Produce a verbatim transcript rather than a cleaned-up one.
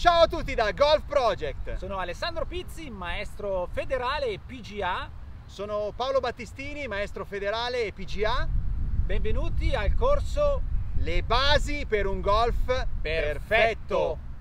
Ciao a tutti da Golf Project. Sono Alessandro Pizzi, maestro federale e P G A. Sono Paolo Battistini, maestro federale e P G A. Benvenuti al corso Le basi per un golf perfetto. perfetto.